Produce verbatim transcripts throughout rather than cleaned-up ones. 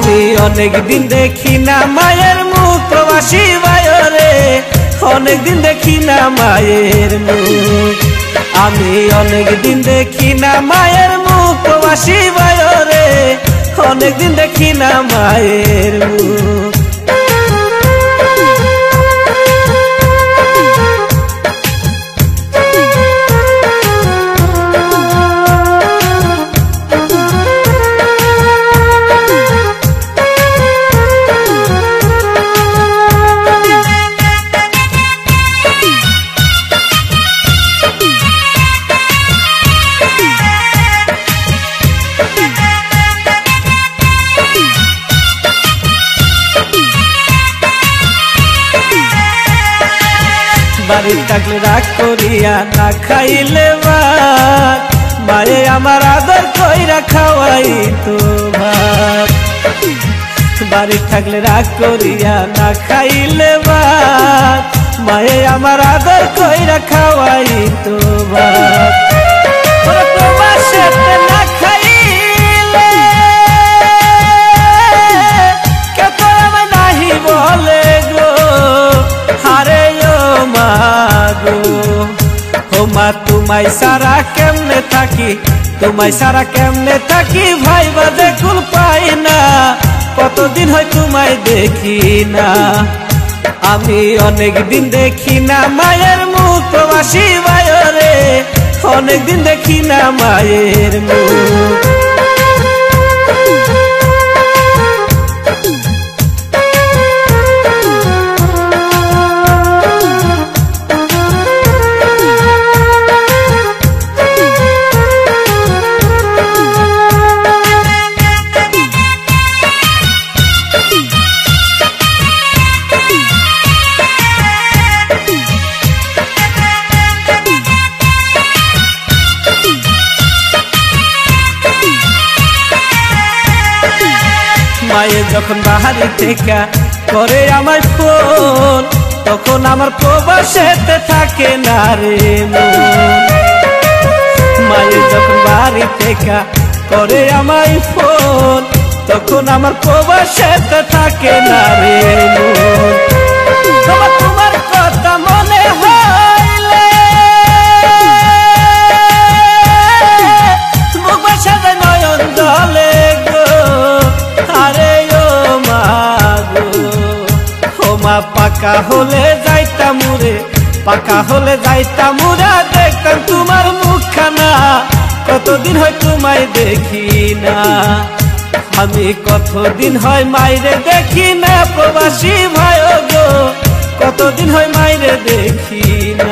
আমি অনেক দিন দেখি না মায়ের মুখ প্রবাসী ভাইরে, অনেক দিন দেখি না মায়ের মুখ। আমি অনেক দিন দেখি না মায়ের মুখ প্রবাসী ভাইরে, অনেক দিন দেখি না মায়ের মুখ। বাড়ি থাকলে রাগ করিয়া না খাইলে ভাত, মায়ে আমার আদর কইরা খাওয়াই তো ভাত। বাড়ি থাকলে রাগ করিয়া না খাইলে ভাত, মায়ে আমার আদর কইরা খাওয়াই তো ভাত। প্রবাসেতে না খাইলে কেউ তো আমার নাহি বলে গো, হারে মা তোমায় সারা কেমনে থাকি, তোমায় সারা কেমনে থাকি ভাইবা দেখুন পাই না, কতদিন হয় তোমায় দেখি না। আমি অনেক দিন দেখি না মায়ের মুখ প্রবাসী ভাইরে, অনেক দিন দেখি না মায়ের মুখ। মায়ে যখন বাহারি থেকে করে আমার ফোন, তখন আমার প্রবাসেতে থাকে না রে মন। মায়ে যখন বাহারি থেকে করে আমার ফোন, তখন আমার প্রবাসেতে থাকে না রে মন। তোমার তোমার কথা মনে হইলে মুখ বাসাতে নয়ন জলে গো, আরে ও মা গো। ও মা পাকা হলে যাইতাম মুরে, পাকা হলে যাইতাম মুরা, দেখতাম তোমার মুখখানা, কতদিন হয় তোমায় দেখি না। আমি কতদিন হয় মাইরে দেখি না প্রবাসী ভাই গো, কতদিন হয় মাইরে দেখি না।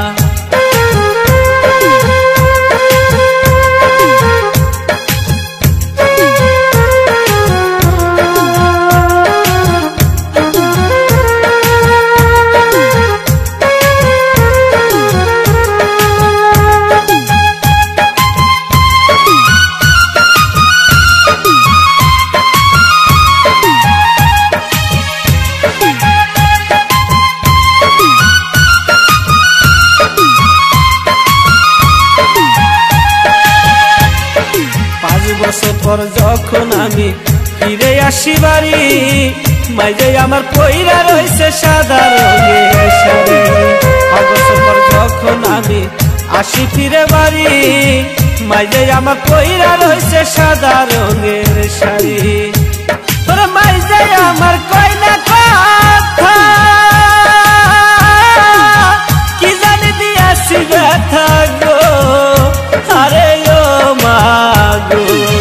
বছর পর যখন আমি ফিরে আসি বাড়ি, মাইজে আমার পইরা রয়েছে সাদা রঙের শাড়ি। পাঁচ বছর পর যখন আমি আসি ফিরে বাড়ি, মাইজে আমার পইরা রয়েছে সাদা রঙের শাড়ি। তোরা মাইজে আমার কই না কথা, কি জানি দিয়াছি ব্যথা গো, আরে ও মা গো।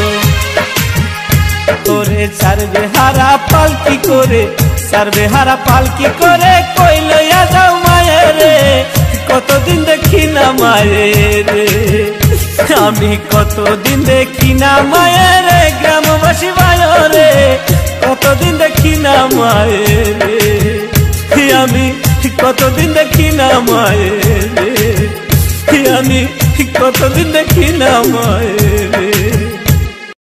তোরে ছাড়বে হারা পালকি করে, ছাড়বে হারা পালকি করে, কই লইয়া যাও মায়েরে, কতদিন দেখি না মায়েরে। আমি কতদিন দেখি না মায়েরে, গ্রামবাসী ভাইরে, কতদিন দেখি না মায়েরে। আমি কতদিন দেখি না মায়েরে, আমি কতদিন দেখি না মায়েরে।